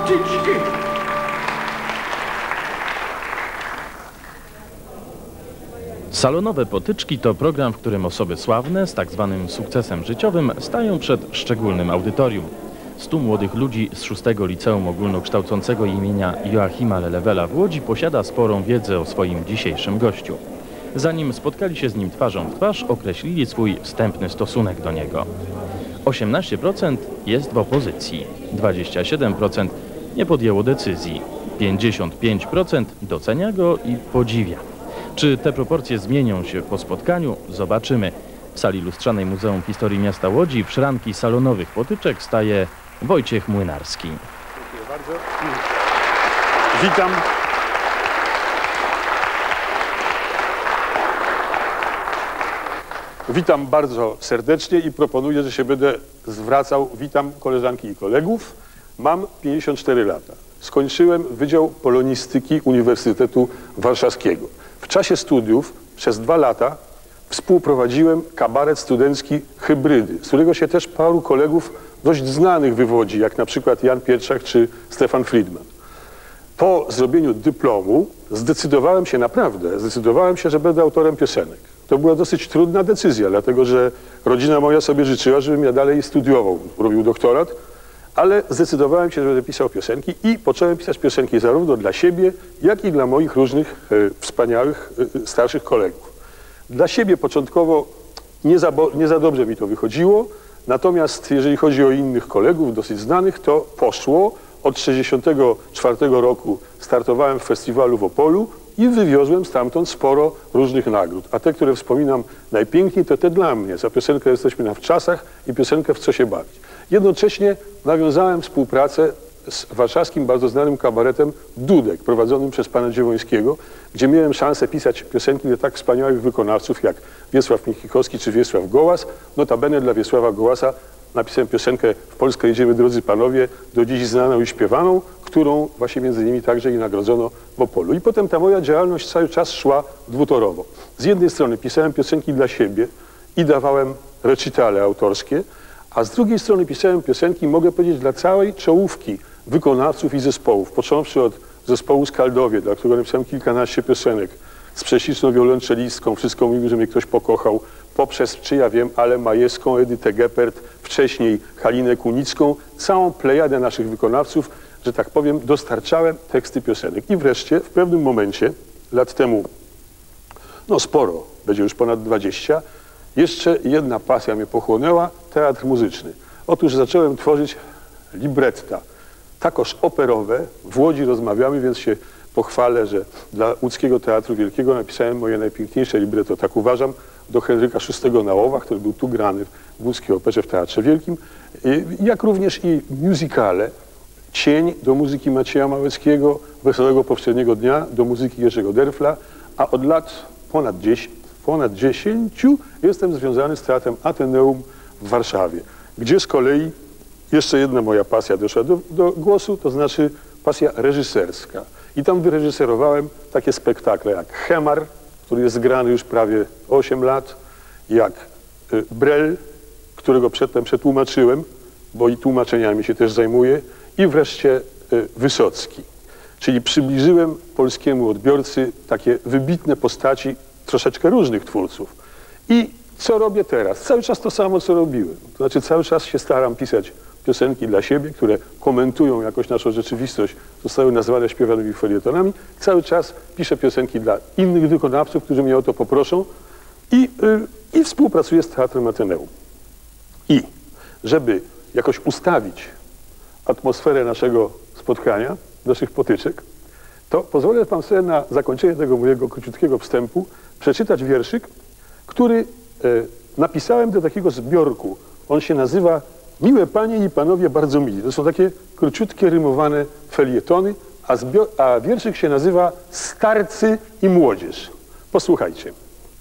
potyczki! Salonowe potyczki to program, w którym osoby sławne z tak zwanym sukcesem życiowym stają przed szczególnym audytorium. 100 młodych ludzi z 6. Liceum Ogólnokształcącego imienia Joachima Lelewela w Łodzi posiada sporą wiedzę o swoim dzisiejszym gościu. Zanim spotkali się z nim twarzą w twarz, określili swój wstępny stosunek do niego. 18% jest w opozycji, 27% nie podjęło decyzji, 55% docenia go i podziwia. Czy te proporcje zmienią się po spotkaniu? Zobaczymy. W sali lustrzanej Muzeum Historii Miasta Łodzi w szranki salonowych potyczek staje Wojciech Młynarski. Dziękuję bardzo. Witam. Witam bardzo serdecznie i proponuję, że się będę zwracał. Witam koleżanki i kolegów. Mam 54 lata. Skończyłem Wydział Polonistyki Uniwersytetu Warszawskiego. W czasie studiów przez 2 lata współprowadziłem kabaret studencki Hybrydy, z którego się też paru kolegów dość znanych wywodzi, jak na przykład Jan Pietrzak czy Stefan Friedman. Po zrobieniu dyplomu zdecydowałem się, że będę autorem piosenek. To była dosyć trudna decyzja, dlatego że rodzina moja sobie życzyła, żebym ja dalej studiował, robił doktorat, ale zdecydowałem się, że będę pisał piosenki i począłem pisać piosenki zarówno dla siebie, jak i dla moich różnych wspaniałych starszych kolegów. Dla siebie początkowo nie za dobrze mi to wychodziło, natomiast jeżeli chodzi o innych kolegów, dosyć znanych, to poszło. Od 1964 roku startowałem w festiwalu w Opolu i wywiozłem stamtąd sporo różnych nagród. A te, które wspominam najpiękniej, to te dla mnie. Za piosenkę Jesteśmy na wczasach i piosenkę W co się bawić. Jednocześnie nawiązałem współpracę z warszawskim bardzo znanym kabaretem Dudek, prowadzonym przez pana Dziewońskiego, gdzie miałem szansę pisać piosenki dla tak wspaniałych wykonawców jak Wiesław Michikowski czy Wiesław Gołas. Notabene dla Wiesława Gołasa napisałem piosenkę W Polskę jedziemy, drodzy panowie, do dziś znaną i śpiewaną, którą właśnie między innymi także i nagrodzono w Opolu. I potem ta moja działalność cały czas szła dwutorowo. Z jednej strony pisałem piosenki dla siebie i dawałem recitale autorskie, a z drugiej strony pisałem piosenki, mogę powiedzieć, dla całej czołówki wykonawców i zespołów, począwszy od zespołu Skaldowie, dla którego napisałem kilkanaście piosenek, z prześliczną wiolonczelistką, Wszystko mówi, że mnie ktoś pokochał, poprzez, czy ja wiem, Ale Majewską, Edytę Geppert, wcześniej Halinę Kunicką, całą plejadę naszych wykonawców, że tak powiem, dostarczałem teksty piosenek. I wreszcie w pewnym momencie, lat temu, no sporo, będzie już ponad 20, jeszcze jedna pasja mnie pochłonęła, teatr muzyczny. Otóż zacząłem tworzyć libretta, takoż operowe. W Łodzi rozmawiamy, więc się pochwalę, że dla Łódzkiego Teatru Wielkiego napisałem moje najpiękniejsze libretto, tak uważam, do Henryka VI na Łowach, który był tu grany w Łódzkiej Operze w Teatrze Wielkim, jak również i musicale. Cień do muzyki Macieja Małeckiego, Wesołego Poprzedniego Dnia do muzyki Jerzego Derfla, a od lat ponad 10 jestem związany z Teatrem Ateneum w Warszawie, gdzie z kolei jeszcze jedna moja pasja doszła do głosu, to znaczy pasja reżyserska. I tam wyreżyserowałem takie spektakle jak Hemar, który jest grany już prawie 8 lat, jak Brel, którego przedtem przetłumaczyłem, bo i tłumaczeniami się też zajmuję, i wreszcie Wysocki. Czyli przybliżyłem polskiemu odbiorcy takie wybitne postaci troszeczkę różnych twórców. I co robię teraz? Cały czas to samo, co robiłem. To znaczy cały czas się staram pisać piosenki dla siebie, które komentują jakoś naszą rzeczywistość, zostały nazwane śpiewanymi felietonami. Cały czas piszę piosenki dla innych wykonawców, którzy mnie o to poproszą i współpracuję z Teatrem Ateneum. I żeby jakoś ustawić atmosferę naszego spotkania, naszych potyczek, to pozwolę pan sobie na zakończenie tego mojego króciutkiego wstępu przeczytać wierszyk, który napisałem do takiego zbiorku. On się nazywa Miłe panie i panowie bardzo mili. To są takie króciutkie, rymowane felietony, a wierszyk się nazywa Starcy i młodzież. Posłuchajcie.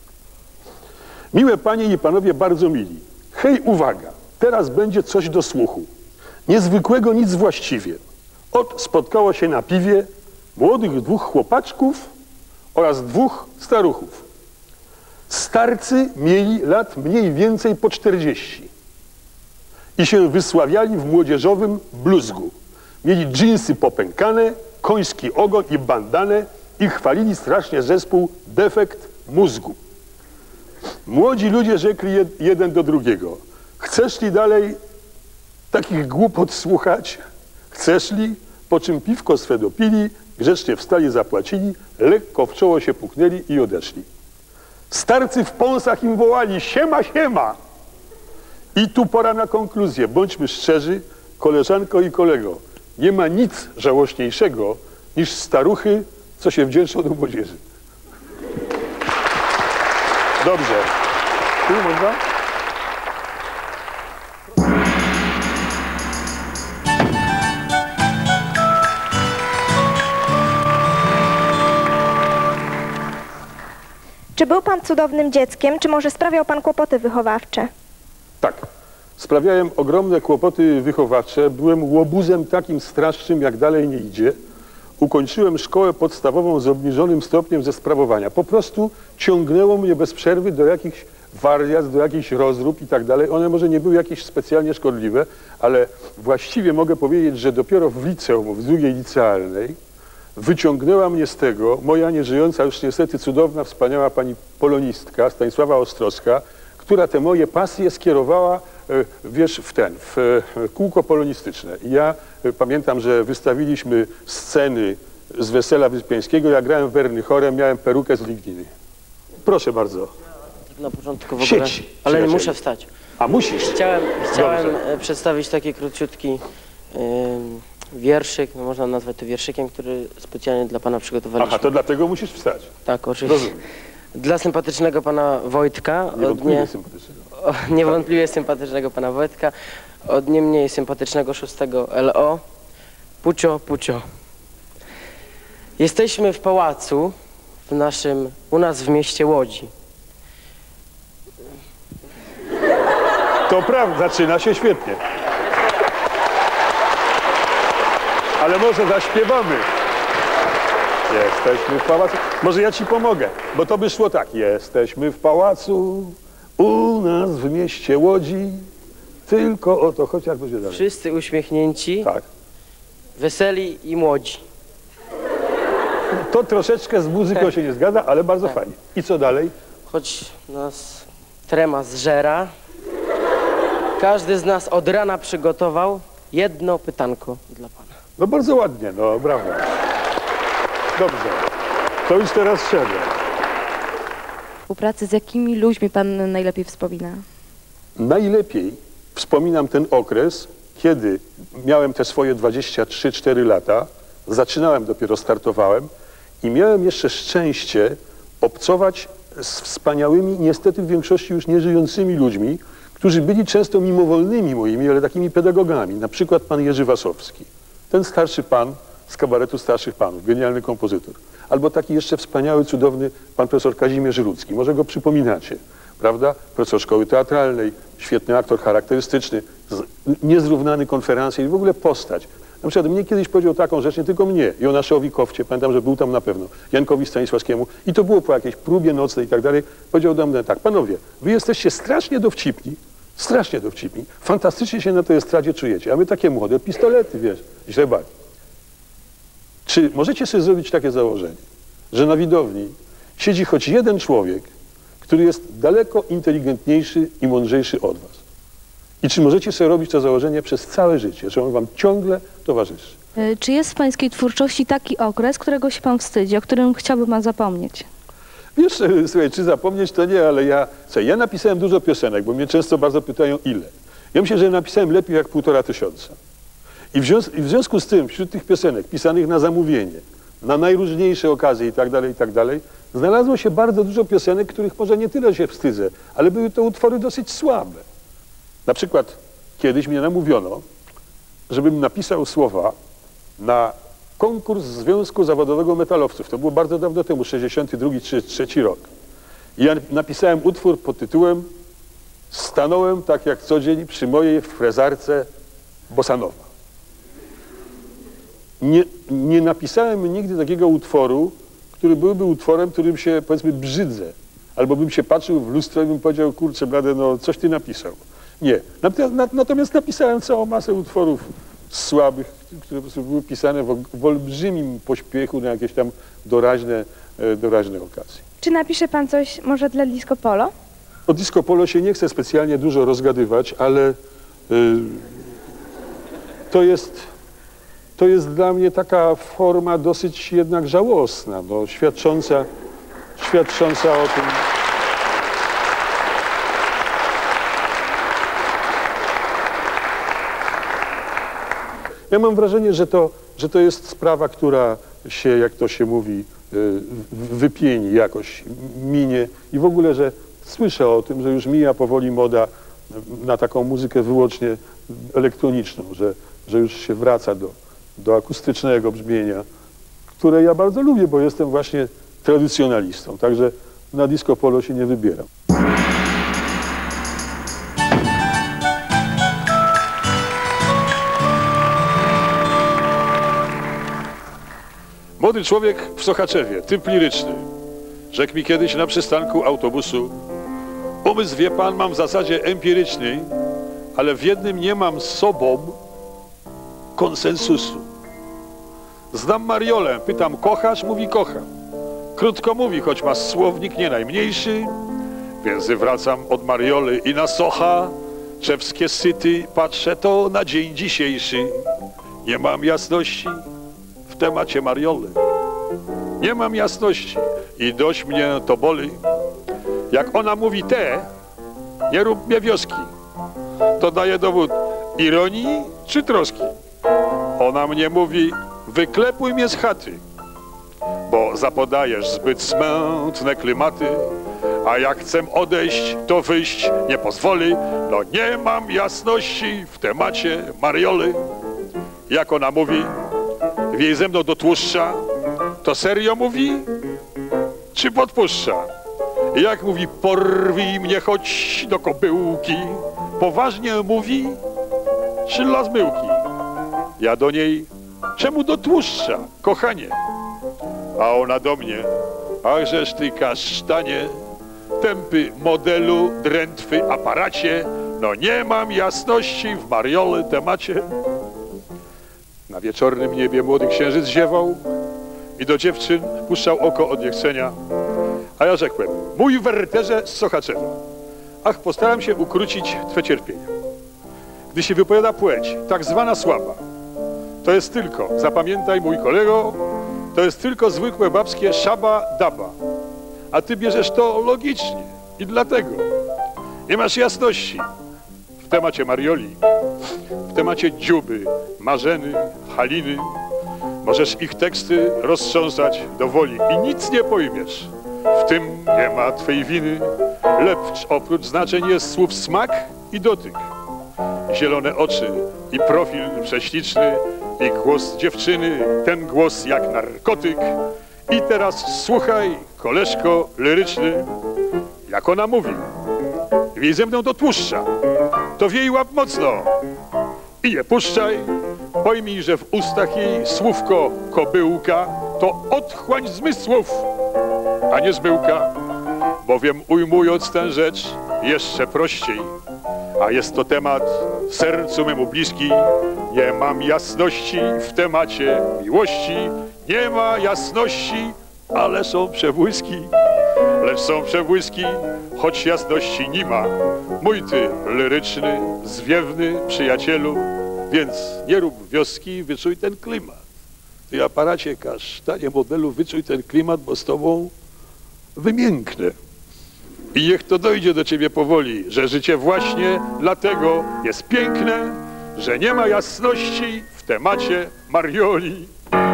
Miłe panie i panowie bardzo mili. Hej, uwaga, teraz będzie coś do słuchu. Niezwykłego nic właściwie. Ot spotkało się na piwie młodych 2 chłopaczków oraz 2 staruchów. Starcy mieli lat mniej więcej po 40 i się wysławiali w młodzieżowym bluzgu. mieli dżinsy popękane, koński ogon i bandanę i chwalili strasznie zespół Defekt mózgu. Młodzi ludzie rzekli jeden do drugiego: chcesz li dalej takich głupot słuchać? Chcesz li? Po czym piwko swe dopili, grzecznie wstali, zapłacili, lekko w czoło się puknęli i odeszli. Starcy w pąsach im wołali: siema, siema! I tu pora na konkluzję. Bądźmy szczerzy, koleżanko i kolego. Nie ma nic żałośniejszego niż staruchy, co się wdzięczą do młodzieży. Dobrze. Tu można? Czy był pan cudownym dzieckiem, czy może sprawiał pan kłopoty wychowawcze? Tak. Sprawiałem ogromne kłopoty wychowawcze. Byłem łobuzem takim straszczym, jak dalej nie idzie. Ukończyłem szkołę podstawową z obniżonym stopniem ze sprawowania. Po prostu ciągnęło mnie bez przerwy do jakichś wariat, do jakichś rozrób i tak dalej. One może nie były jakieś specjalnie szkodliwe, ale właściwie mogę powiedzieć, że dopiero w liceum, w drugiej licealnej, wyciągnęła mnie z tego moja nieżyjąca już niestety cudowna, wspaniała pani polonistka Stanisława Ostrowska, która te moje pasje skierowała, wiesz, w kółko polonistyczne. I ja pamiętam, że wystawiliśmy sceny z Wesela Wyspiańskiego. Ja grałem werny chorem, miałem perukę z ligniny. Proszę bardzo. Na początku w ogóle, Sieć, ale nie przyjacielu. muszę wstać. A musisz? Chciałem Dobrze. przedstawić taki króciutki wierszyk, no można nazwać to wierszykiem, który specjalnie dla pana przygotowaliśmy. Aha, to dlatego musisz wstać. Tak, oczywiście. Rozumiem. Dla sympatycznego pana Wojtka, Niewątpliwie sympatycznego. niewątpliwie sympatycznego pana Wojtka, od nie mniej sympatycznego 6 LO. Pucio, pucio. Jesteśmy w pałacu u nas w mieście Łodzi. To prawda, zaczyna się świetnie. Ale może zaśpiewamy. Jesteśmy w pałacu. Może ja ci pomogę, bo to by szło tak. Jesteśmy w pałacu, u nas w mieście Łodzi. Tylko o to, chociaż będzie dalej. Wszyscy uśmiechnięci, Tak. weseli i młodzi. To troszeczkę z muzyką się nie zgadza, ale bardzo fajnie. I co dalej? Choć nas trema zżera, każdy z nas od rana przygotował jedno pytanko dla pana. No bardzo ładnie, no brawo. Dobrze. To już teraz szedłem. Współpracy z jakimi ludźmi pan najlepiej wspomina? Najlepiej wspominam ten okres, kiedy miałem te swoje 23-4 lata, zaczynałem, dopiero startowałem i miałem jeszcze szczęście obcować z wspaniałymi, niestety w większości już nieżyjącymi ludźmi, którzy byli często mimowolnymi moimi, ale takimi pedagogami. Na przykład pan Jerzy Wasowski, ten starszy pan z kabaretu Starszych Panów, genialny kompozytor. Albo taki jeszcze wspaniały, cudowny pan profesor Kazimierz Rudzki. Może go przypominacie, prawda? Profesor szkoły teatralnej, świetny aktor charakterystyczny, niezrównany konferencjer i w ogóle postać. Na przykład mnie kiedyś powiedział taką rzecz, nie tylko mnie, Jonaszowi Kowcie, pamiętam, że był tam na pewno, Jankowi Stanisławskiemu i to było po jakiejś próbie nocnej i tak dalej, powiedział do mnie tak: panowie, wy jesteście strasznie dowcipni, fantastycznie się na tej estradzie czujecie, a my takie młode, pistolety, wiesz, źle bali. Czy możecie sobie zrobić takie założenie, że na widowni siedzi choć jeden człowiek, który jest daleko inteligentniejszy i mądrzejszy od was? I czy możecie sobie robić to założenie przez całe życie, że on wam ciągle towarzyszy? Czy jest w pańskiej twórczości taki okres, którego się pan wstydzi, o którym chciałby pan zapomnieć? Wiesz, słuchaj, czy zapomnieć to nie, ale ja napisałem dużo piosenek, bo mnie często bardzo pytają ile. Ja myślę, że napisałem lepiej jak 1500. I w związku z tym wśród tych piosenek pisanych na zamówienie, na najróżniejsze okazje i tak dalej, znalazło się bardzo dużo piosenek, których może nie tyle się wstydzę, ale były to utwory dosyć słabe. Na przykład kiedyś mnie namówiono, żebym napisał słowa na konkurs Związku Zawodowego Metalowców. To było bardzo dawno temu, 62-63 rok. I ja napisałem utwór pod tytułem "Stanąłem tak jak co dzień przy mojej frezarce bossa nova". Nie napisałem nigdy takiego utworu, który byłby utworem, którym się, powiedzmy, brzydzę. Albo bym się patrzył w lustro i bym powiedział: kurczę blade, no coś ty napisał. Nie. Natomiast napisałem całą masę utworów słabych, które po prostu były pisane w olbrzymim pośpiechu na jakieś tam doraźne okazje. Czy napisze pan coś może dla Disco Polo? O Disco Polo się nie chcę specjalnie dużo rozgadywać, ale to jest dla mnie taka forma dosyć jednak żałosna, no, świadcząca o tym. Ja mam wrażenie, że to jest sprawa, która się, jak to się mówi, wypieni jakoś, minie i w ogóle, że słyszę o tym, że już mija powoli moda na taką muzykę wyłącznie elektroniczną, że już się wraca do akustycznego brzmienia, które ja bardzo lubię, bo jestem właśnie tradycjonalistą, także na Disco Polo się nie wybieram. Młody człowiek w Sochaczewie, typ liryczny, rzekł mi kiedyś na przystanku autobusu: umysł, wie pan, mam w zasadzie empiryczny, ale w jednym nie mam z sobą konsensusu. Znam Mariolę, pytam: kochasz? Mówi: kocham. Krótko mówi, choć ma słownik nie najmniejszy, więc wracam od Marioli i na Socha czewskie syty patrzę to na dzień dzisiejszy. Nie mam jasności w temacie Marioli. Nie mam jasności i dość mnie to boli. Jak ona mówi te, nie rób mnie wioski, to daje dowód ironii czy troski. Ona mnie mówi: wyklepuj mnie z chaty, bo zapodajesz zbyt smętne klimaty, a jak chcę odejść, to wyjść nie pozwoli. No nie mam jasności w temacie Marioli. Jak ona mówi, wiej ze mną do tłuszcza, to serio mówi, czy podpuszcza? Jak mówi, porwij mnie choć do kobyłki, poważnie mówi, czy dla zmyłki? Ja do niej: czemu do tłuszcza, kochanie? A ona do mnie: achżeż ty kasztanie, tępy modelu, drętwy aparacie, no nie mam jasności w Marioli temacie. Na wieczornym niebie młody księżyc ziewał i do dziewczyn puszczał oko od niechcenia. A ja rzekłem: mój Werterze z Sochaczewa, ach, postaram się ukrócić twe cierpienia. Gdy się wypowiada płeć, tak zwana słaba, to jest tylko, zapamiętaj mój kolego, to jest tylko zwykłe babskie szaba daba. A ty bierzesz to logicznie i dlatego nie masz jasności w temacie Marioli, w temacie Dziuby, Marzeny, Haliny. Możesz ich teksty roztrząsać do woli i nic nie pojmiesz. W tym nie ma twej winy, lecz oprócz znaczeń jest słów smak i dotyk. Zielone oczy i profil prześliczny i głos dziewczyny, ten głos jak narkotyk. I teraz słuchaj, koleżko liryczny, jak ona mówi: wiej ze mną do tłuszcza, to wiej łap mocno i nie puszczaj. Pojmij, że w ustach jej słówko kobyłka to otchłań zmysłów, a nie zmyłka, bowiem ujmując tę rzecz jeszcze prościej, a jest to temat sercu memu bliski, nie mam jasności w temacie miłości. Nie ma jasności, ale są przebłyski, lecz są przebłyski, choć jasności nie ma. Mój ty liryczny, zwiewny przyjacielu, więc nie rób wioski, wyczuj ten klimat. Ty aparacie kasztanie modelu, wyczuj ten klimat, bo z tobą wymięknę. I niech to dojdzie do ciebie powoli, że życie właśnie dlatego jest piękne, że nie ma jasności w temacie Marioli.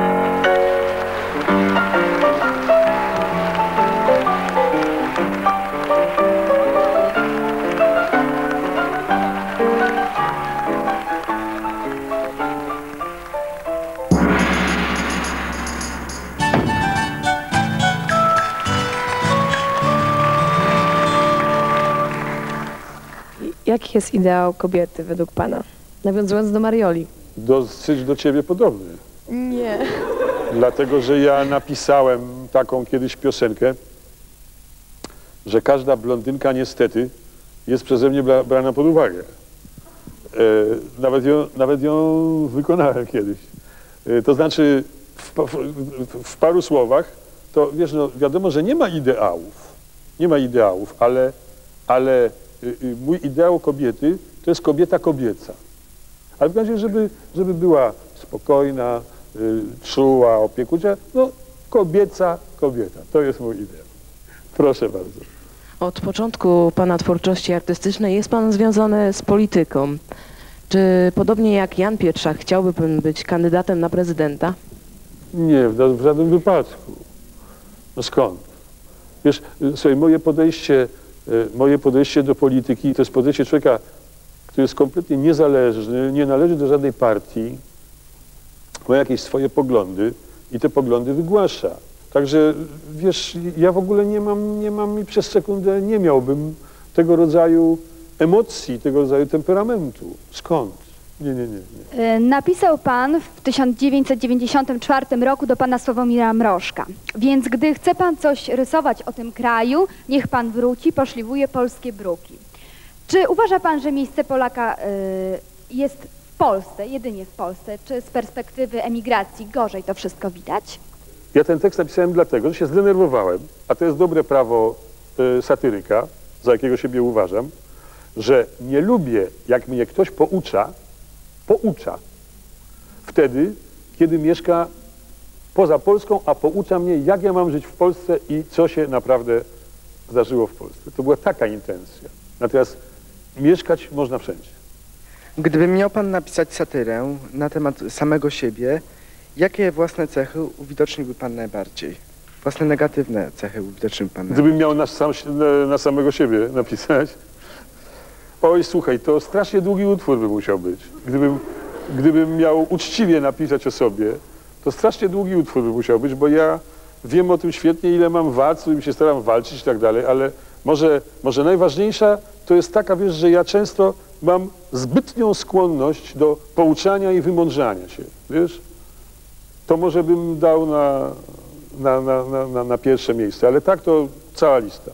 Jaki jest ideał kobiety według pana? Nawiązując do Marioli. Dosyć do ciebie podobny. Nie. Dlatego, że ja napisałem taką kiedyś piosenkę, że każda blondynka niestety jest przeze mnie brana pod uwagę. Nawet ją wykonałem kiedyś. To znaczy w paru słowach, to wiesz, no wiadomo, że nie ma ideałów, ale mój ideał kobiety to jest kobieta kobieca. Ale w razie, żeby była spokojna, czuła, opiekuńcza, no kobieca kobieta. To jest mój ideał. Proszę bardzo. Od początku pana twórczości artystycznej jest pan związany z polityką. Czy podobnie jak Jan Pietrzak chciałby pan być kandydatem na prezydenta? Nie, w żadnym wypadku. No skąd? Wiesz, słuchaj, moje podejście do polityki to jest podejście człowieka, który jest kompletnie niezależny, nie należy do żadnej partii, ma jakieś swoje poglądy i te poglądy wygłasza. Także, wiesz, ja w ogóle nie mam i przez sekundę nie miałbym tego rodzaju emocji, tego rodzaju temperamentu. Skąd? Nie. Napisał pan w 1994 roku do pana Sławomira Mrożka. Więc gdy chce pan coś rysować o tym kraju, niech pan wróci, poszliwuje polskie bruki. Czy uważa pan, że miejsce Polaka jest w Polsce, jedynie w Polsce? Czy z perspektywy emigracji gorzej to wszystko widać? Ja ten tekst napisałem dlatego, że się zdenerwowałem, a to jest dobre prawo satyryka, za jakiego siebie uważam, że nie lubię, jak mnie ktoś poucza wtedy, kiedy mieszka poza Polską, a poucza mnie, jak ja mam żyć w Polsce i co się naprawdę zdarzyło w Polsce. To była taka intencja. Natomiast mieszkać można wszędzie. Gdyby miał pan napisać satyrę na temat samego siebie, jakie własne cechy uwidoczniłby pan najbardziej? Własne negatywne cechy uwidoczniłby pan najbardziej? Gdybym miał na samego siebie napisać? Oj, słuchaj, to strasznie długi utwór by musiał być. Gdybym miał uczciwie napisać o sobie, to strasznie długi utwór by musiał być, bo ja wiem o tym świetnie, ile mam wad, z którymi się staram walczyć i tak dalej, ale może najważniejsza to jest taka, wiesz, że ja często mam zbytnią skłonność do pouczania i wymądrzania się, wiesz? To może bym dał na pierwsze miejsce, ale tak to cała lista.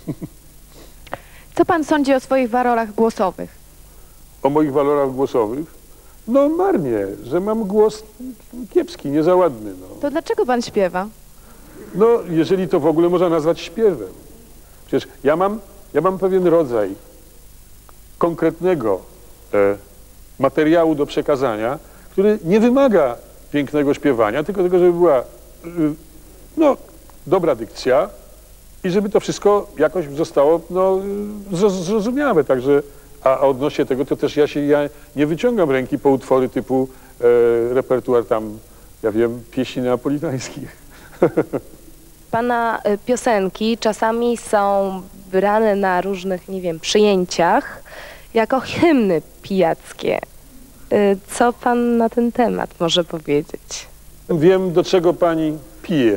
Co pan sądzi o swoich walorach głosowych? O moich walorach głosowych? No marnie, że mam głos kiepski, nie za ładny. No. To dlaczego pan śpiewa? No, jeżeli to w ogóle można nazwać śpiewem. Przecież ja mam pewien rodzaj konkretnego materiału do przekazania, który nie wymaga pięknego śpiewania, tylko tego, żeby była no, dobra dykcja i żeby to wszystko jakoś zostało no, zrozumiałe. Także, a odnośnie tego, to też ja nie wyciągam ręki po utwory typu repertuar tam, ja wiem, pieśni neapolitańskich. Pana piosenki czasami są brane na różnych, nie wiem, przyjęciach jako hymny pijackie. Co pan na ten temat może powiedzieć? Wiem, do czego pani pije.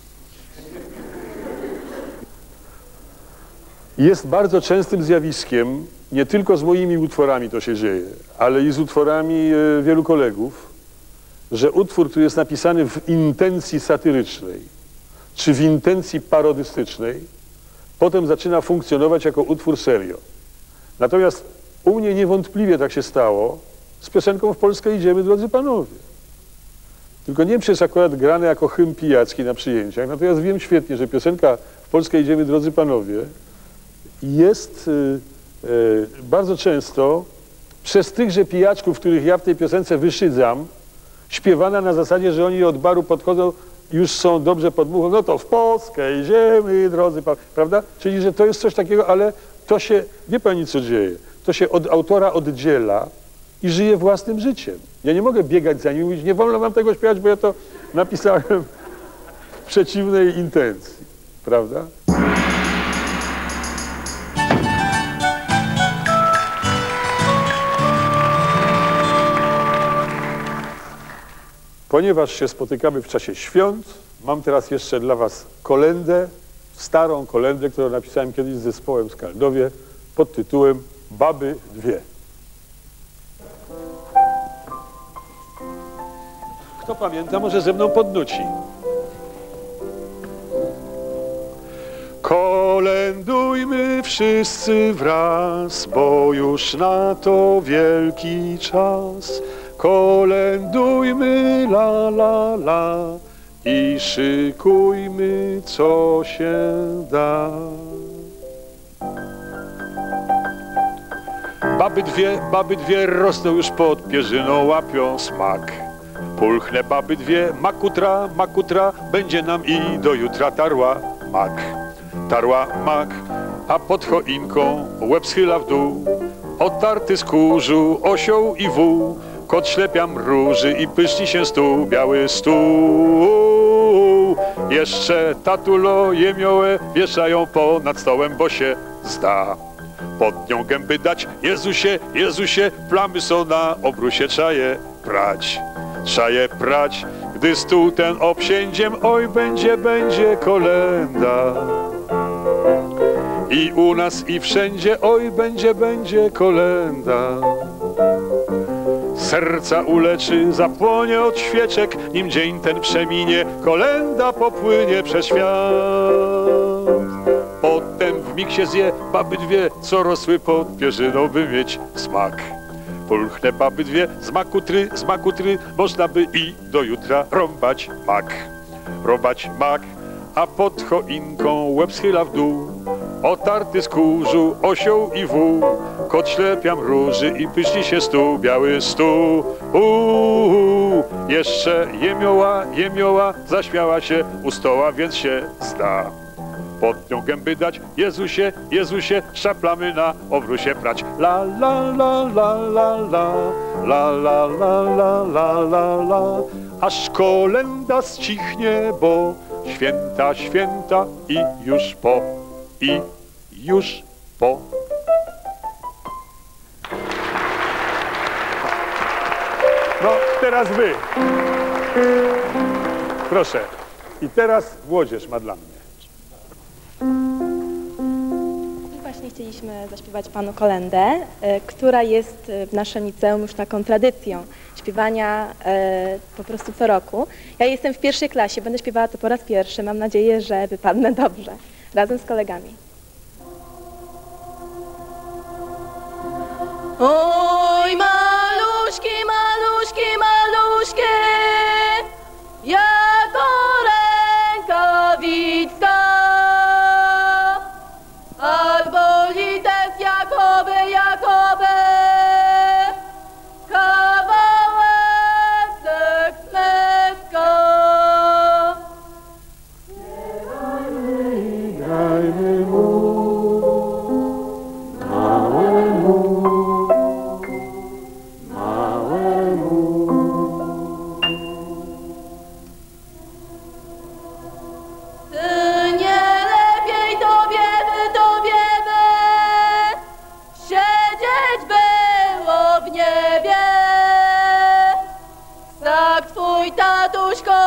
Jest bardzo częstym zjawiskiem, nie tylko z moimi utworami to się dzieje, ale i z utworami wielu kolegów, że utwór, który jest napisany w intencji satyrycznej, czy w intencji parodystycznej, potem zaczyna funkcjonować jako utwór serio. Natomiast u mnie niewątpliwie tak się stało z piosenką W Polskę idziemy, drodzy panowie. Tylko nie przez akurat grane jako hymn pijacki na przyjęciach, natomiast wiem świetnie, że piosenka W Polskę idziemy, drodzy panowie jest bardzo często przez tychże pijaczków, których ja w tej piosence wyszydzam, śpiewana na zasadzie, że oni od baru podchodzą, już są dobrze podmuchą, no to w Polskę idziemy, drodzy panowie, prawda? Czyli, że to jest coś takiego, ale to się, wie pani co dzieje, to się od autora oddziela i żyje własnym życiem. Ja nie mogę biegać za nim i mówić, nie wolno wam tego śpiewać, bo ja to napisałem w przeciwnej intencji, prawda? Ponieważ się spotykamy w czasie świąt, mam teraz jeszcze dla was kolędę, starą kolędę, którą napisałem kiedyś z zespołem w Skaldowie pod tytułem Baby dwie. Kto pamięta, może ze mną podnuci. Kolędujmy wszyscy wraz, bo już na to wielki czas. Kolędujmy la la la i szykujmy co się da. Baby dwie rosną już pod pierzyną, łapią smak. Pulchne baby dwie, makutra, makutra, będzie nam i do jutra tarła mak, a pod choinką łeb schyla w dół, otarty z kurzu, osioł i wół, kot ślepia mruży i pyszni się stół, biały stół. Jeszcze tatulo jemiołę wieszają ponad stołem, bo się zda pod nią gęby dać. Jezusie, Jezusie, plamy są na obrusie, trzeba je prać. Gdy stół ten obsiędziem, oj będzie kolenda. I u nas i wszędzie, oj będzie kolenda. Serca uleczy, zapłonie od świeczek, nim dzień ten przeminie, kolenda popłynie przez świat. Potem w mig się zje baby dwie, co rosły pod pierzyną, by mieć smak. Pulchne baby dwie, z makutry, można by i do jutra rąbać mak, a pod choinką łeb schyla w dół, otarty z kurzu, osioł i wół, kot ślepia mruży i pyszni się stół, biały stół. Jeszcze jemioła, zaśmiała się u stoła, więc się zda pod nią gęby dać. Jezusie, Jezusie, szaplamy na obrusie prać. La la la la la la, la la la la la la la, aż kolenda ścichnie, bo święta i już po. No, teraz wy. Proszę. I teraz młodzież ma dla mnie. I właśnie chcieliśmy zaśpiewać panu kolędę, która jest w naszym liceum już taką tradycją śpiewania po prostu co roku. Ja jestem w pierwszej klasie, będę śpiewała to po raz pierwszy. Mam nadzieję, że wypadnę dobrze, razem z kolegami. Oj, maluśki, maluśki, maluśkie, jako rękawiczka, albo litew Jakoby, kawałek sekmetka. Grajmy mu, małemu. Twój tatuśko